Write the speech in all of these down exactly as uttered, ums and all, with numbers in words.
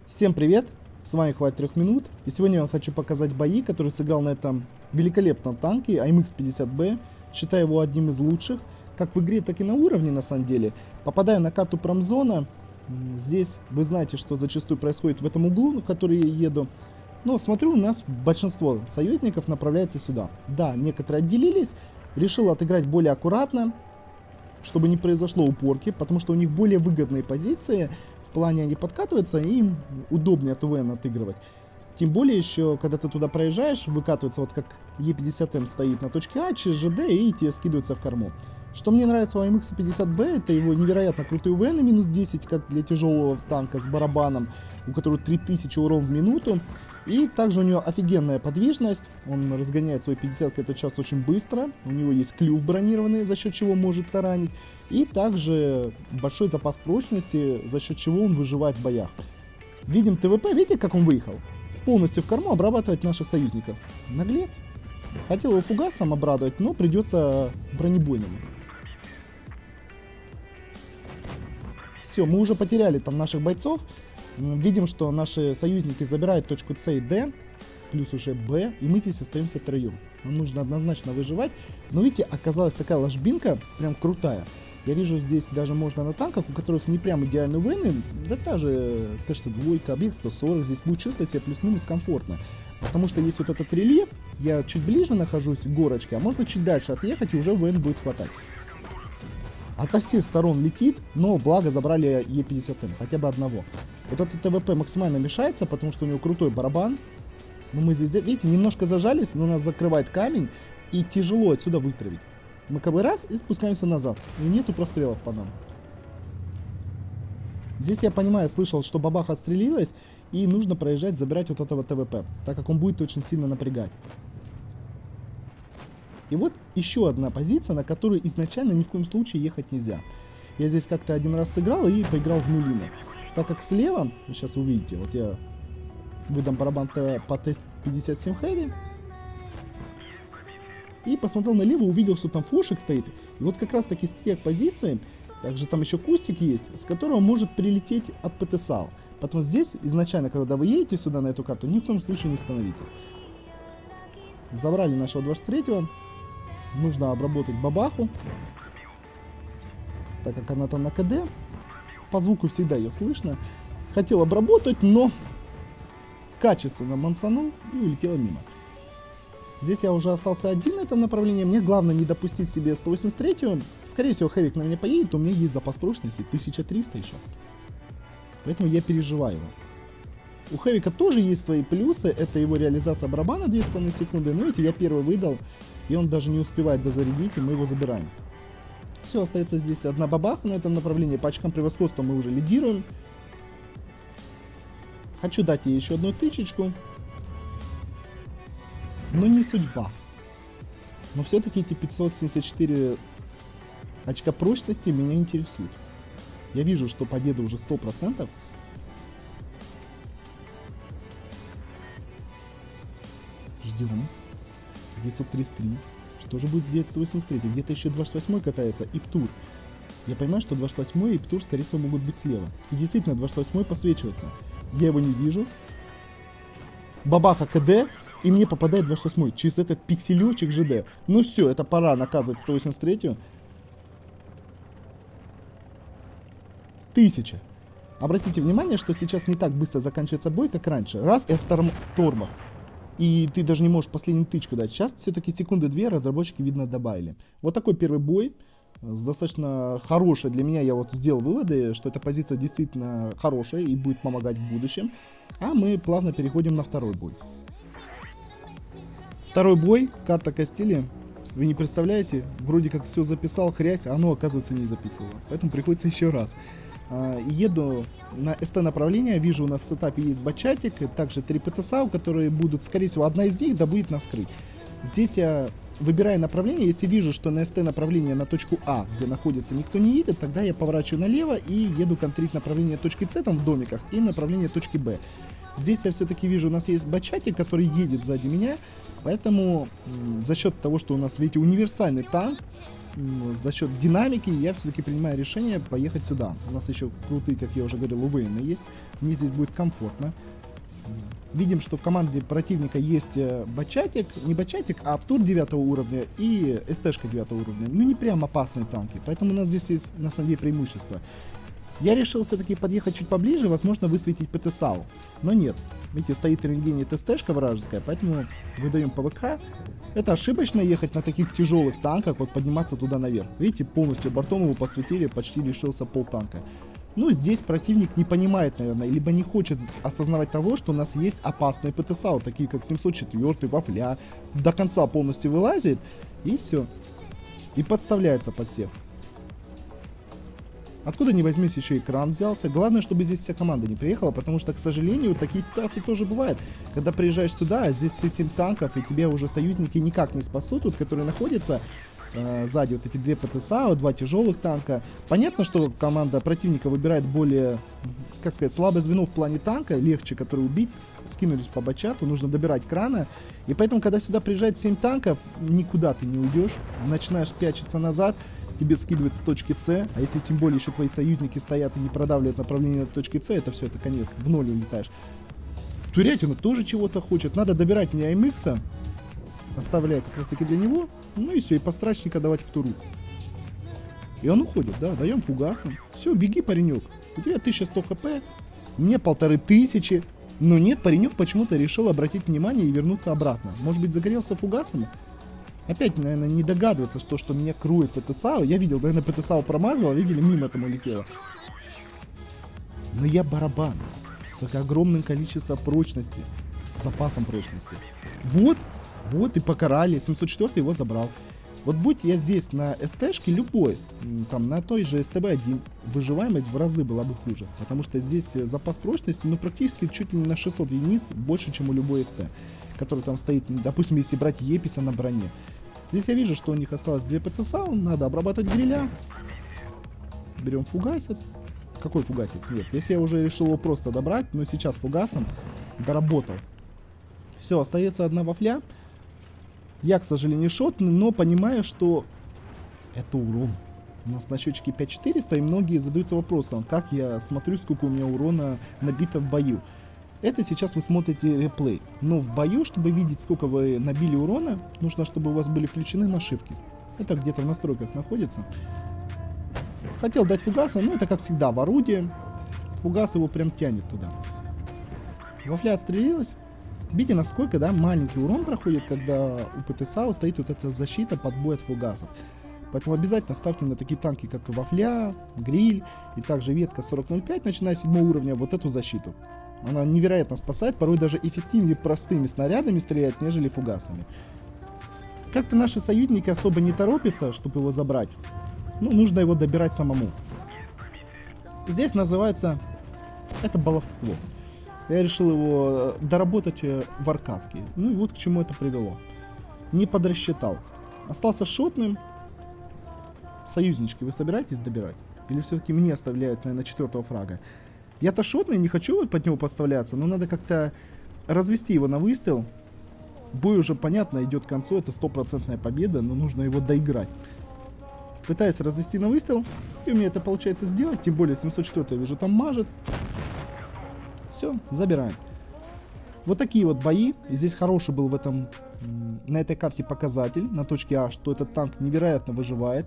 Всем привет! С вами Хватит трех минут, и сегодня я вам хочу показать бои, которые сыграл на этом великолепном танке эй эм икс пятьдесят бэ. Считаю его одним из лучших, как в игре, так и на уровне на самом деле. Попадая на карту промзона, здесь вы знаете, что зачастую происходит в этом углу, в который я еду. Но смотрю, у нас большинство союзников направляется сюда. Да, некоторые отделились, решил отыграть более аккуратно, чтобы не произошло упорки, потому что у них более выгодные позиции. В плане они подкатываются, и им удобнее ТВН отыгрывать. Тем более еще, когда ты туда проезжаешь, выкатывается вот как е пятьдесят эм стоит на точке А, через ЖД, и тебе скидывается в корму. Что мне нравится у эй эм икс пятьдесят бэ, это его невероятно крутые УВН минус десять, как для тяжелого танка с барабаном, у которого три тысячи урон в минуту. И также у него офигенная подвижность, он разгоняет свои пятьдесят км в час очень быстро, у него есть клюв бронированный, за счет чего может таранить, и также большой запас прочности, за счет чего он выживает в боях. Видим ТВП, видите, как он выехал? Полностью в корму обрабатывать наших союзников. Наглец. Хотел его фугасом обрадовать, но придется бронебойным. Все, мы уже потеряли там наших бойцов. Видим, что наши союзники забирают точку С и Д, плюс уже Б, и мы здесь остаемся втроем. Нам нужно однозначно выживать. Но видите, оказалась такая ложбинка, прям крутая. Я вижу, здесь даже можно на танках, у которых не прям идеальные ВН, да та же Т шестьдесят два, объект сто сорок, здесь будет чувствовать себя плюс-минус комфортно. Потому что есть вот этот рельеф, я чуть ближе нахожусь к горочке, а можно чуть дальше отъехать, и уже ВН будет хватать. Ото всех сторон летит, но благо забрали е пятьдесят эм, хотя бы одного. Вот этот ТВП максимально мешается, потому что у него крутой барабан. Но мы здесь, видите, немножко зажались, но нас закрывает камень, и тяжело отсюда вытравить. Мы как бы раз и спускаемся назад, и нету прострелов по нам. Здесь я понимаю, слышал, что бабаха отстрелилась, и нужно проезжать, забирать вот этого ТВП, так как он будет очень сильно напрягать. И вот еще одна позиция, на которую изначально ни в коем случае ехать нельзя. Я здесь как-то один раз сыграл и поиграл в нулину. Так как слева, вы сейчас увидите, вот я выдам барабан по Т пятьдесят семь Heavy. И посмотрел налево, увидел, что там фошек стоит. И вот как раз таки с тех позиций, также там еще кустик есть, с которого может прилететь от ПТСАЛ. Потом здесь, изначально, когда вы едете сюда на эту карту, ни в коем случае не становитесь. Забрали нашего двадцать третьего. Нужно обработать бабаху, так как она там на КД. По звуку всегда ее слышно. Хотел обработать, но качественно мансанул и улетела мимо. Здесь я уже остался один на этом направлении. Мне главное не допустить себе сто восемьдесят три. Скорее всего, Хэвик на меня поедет, у меня есть запас прочности тысяча триста еще. Поэтому я переживаю. У Хэвика тоже есть свои плюсы. Это его реализация барабана две с половиной секунды. Но видите, я первый выдал, и он даже не успевает дозарядить, и мы его забираем. Все, остается здесь одна бабаха на этом направлении. По очкам превосходства мы уже лидируем. Хочу дать ей еще одну тычечку. Но не судьба. Но все-таки эти пятьсот семьдесят четыре очка прочности меня интересуют. Я вижу, что победа уже сто процентов. Ждем нас. девятьсот тридцать три. Что же будет девятьсот восемьдесят три? Где-то еще двадцать восьмой катается. И Птур. Я понимаю, что двадцать восьмой и Птур, скорее всего, могут быть слева. И действительно, двадцать восьмой посвечивается. Я его не вижу. Бабаха КД. И мне попадает двадцать восьмой через этот пикселечек ЖД. Ну все, это пора наказывать сто восемьдесят три. Тысяча. Обратите внимание, что сейчас не так быстро заканчивается бой, как раньше. Раз и оставим тормоз. И ты даже не можешь последнюю тычку дать. Сейчас все-таки секунды две разработчики, видно, добавили. Вот такой первый бой. Достаточно хороший для меня. Я вот сделал выводы, что эта позиция действительно хорошая и будет помогать в будущем. А мы плавно переходим на второй бой. Второй бой, карта Кастилии. Вы не представляете, вроде как все записал, хрясь, а оно, оказывается, не записывало. Поэтому приходится еще раз. Еду на СТ направление, вижу, у нас в сетапе есть бачатик, и также три ПТСАУ, которые будут, скорее всего, одна из них, да, будет нас крыть. Здесь я выбираю направление, если вижу, что на СТ направление на точку А, где находится, никто не едет, тогда я поворачиваю налево и еду контрить направление точки С, там в домиках, и направление точки Б. Здесь я все-таки вижу, у нас есть бачатик, который едет сзади меня, поэтому за счет того, что у нас, видите, универсальный танк, за счет динамики я все-таки принимаю решение поехать сюда. У нас еще крутые, как я уже говорил, УВН есть. Мне здесь будет комфортно. Видим, что в команде противника есть бачатик, не бачатик, а Аптур девятого уровня и СТшка девятого уровня. Ну не прям опасные танки, поэтому у нас здесь есть на самом деле преимущество. Я решил все-таки подъехать чуть поближе, возможно высветить ПТСАУ, но нет. Видите, стоит рентгене ТСТшка вражеская, поэтому выдаем ПВК. Это ошибочно ехать на таких тяжелых танках, вот подниматься туда наверх. Видите, полностью бортом его подсветили, почти лишился полтанка. Ну, здесь противник не понимает, наверное, либо не хочет осознавать того, что у нас есть опасные ПТСАУ, такие как семьсот четыре, Вафля, до конца полностью вылазит, и все. И подставляется под сев. Откуда ни возьмись, еще экран взялся. Главное, чтобы здесь вся команда не приехала, потому что, к сожалению, такие ситуации тоже бывают. Когда приезжаешь сюда, а здесь все семь танков, и тебе уже союзники никак не спасут, вот, которые находятся э, сзади, вот эти две ПТСАУ, два тяжелых танка. Понятно, что команда противника выбирает более, как сказать, слабое звено в плане танка, легче, который убить. Скинулись по бачату, нужно добирать крана. И поэтому, когда сюда приезжает семь танков, никуда ты не уйдешь. Начинаешь пячиться назад. Тебе скидывают с точки С, а если тем более еще твои союзники стоят и не продавливают направление на точке С, это все, это конец, в ноль улетаешь. Турятина тоже чего-то хочет, надо добирать мне АМХ, оставляя как раз таки для него, ну и все, и подстрачника давать в туру. И он уходит, да, даем фугасом. Все, беги, паренек, у тебя тысяча сто хп, мне полторы тысячи, но нет, паренек почему-то решил обратить внимание и вернуться обратно. Может быть, загорелся фугасом? Опять, наверное, не догадывается, что, что меня крует ПТСАУ. Я видел, наверное, ПТСАУ промазывал, видели, мимо там улетело. Но я барабан с огромным количеством прочности, запасом прочности. Вот, вот и покарали. семьсот четыре его забрал. Вот будь я здесь на СТшке любой, там на той же СТБ один, выживаемость в разы была бы хуже. Потому что здесь запас прочности, ну, практически чуть ли не на шестьсот единиц больше, чем у любой СТ, который там стоит, допустим, если брать Еписа на броне. Здесь я вижу, что у них осталось две ПТСАУ, надо обрабатывать гриля. Берем фугасец. Какой фугасец? Нет, если я уже решил его просто добрать, но сейчас фугасом доработал. Все, остается одна вафля. Я, к сожалению, шотный, но понимаю, что это урон. У нас на счетчике пять тысяч четыреста, и многие задаются вопросом, как я смотрю, сколько у меня урона набито в бою. Это сейчас вы смотрите реплей. Но в бою, чтобы видеть, сколько вы набили урона, нужно, чтобы у вас были включены нашивки. Это где-то в настройках находится. Хотел дать фугаса, но это, как всегда, в орудии. Фугас его прям тянет туда. Вафля отстрелилась. Видите, насколько, да, маленький урон проходит, когда у ПТСАУ стоит вот эта защита под бой от фугасов. Поэтому обязательно ставьте на такие танки, как Вафля, Гриль и также ветка сорок ноль пять, начиная с седьмого уровня, вот эту защиту. Она невероятно спасает, порой даже эффективнее простыми снарядами стрелять, нежели фугасами. Как-то наши союзники особо не торопятся, чтобы его забрать. Ну, нужно его добирать самому. Здесь называется это баловство. Я решил его доработать в аркадке. Ну и вот к чему это привело. Не подрасчитал. Остался шотным. Союзнички, вы собираетесь добирать? Или все-таки мне оставляют, наверное, четвертого фрага? Я-то шотный, не хочу под него подставляться, но надо как-то развести его на выстрел. Бой уже, понятно, идет к концу, это стопроцентная победа, но нужно его доиграть. Пытаюсь развести на выстрел, и у меня это получается сделать, тем более семьсот четыре я вижу там мажет. Все, забираем. Вот такие вот бои. И здесь хороший был в этом, на этой карте показатель, на точке А, что этот танк невероятно выживает.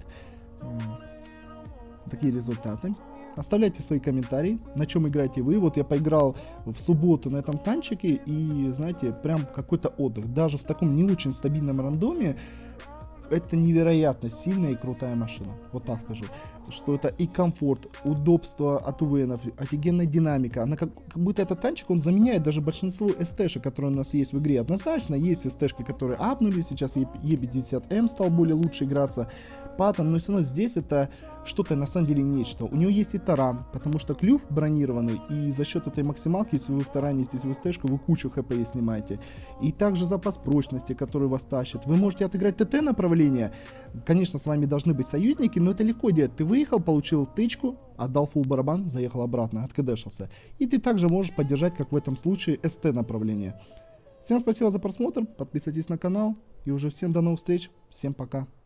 Такие результаты. Оставляйте свои комментарии, на чем играете вы. Вот я поиграл в субботу на этом танчике, и, знаете, прям какой-то отдых. Даже в таком не очень стабильном рандоме это невероятно сильная и крутая машина. Вот так скажу. Что это и комфорт, удобство от УВНов, офигенная динамика. Она как, как будто этот танчик, он заменяет даже большинство СТшек, которые у нас есть в игре. Однозначно, есть СТшки, которые апнули, сейчас Е пятьдесят М стал более лучше играться. Паттон, но все равно здесь это что-то на самом деле нечто. У него есть и таран, потому что клюв бронированный, и за счет этой максималки, если вы втаранитесь в СТшку, вы кучу хп снимаете. И также запас прочности, который вас тащит. Вы можете отыграть ТТ направление. Конечно, с вами должны быть союзники, но это легко делать. Ты выехал, получил тычку, отдал фулл барабан, заехал обратно, откдешился. И ты также можешь поддержать, как в этом случае, СТ направление. Всем спасибо за просмотр, подписывайтесь на канал, и уже всем до новых встреч, всем пока.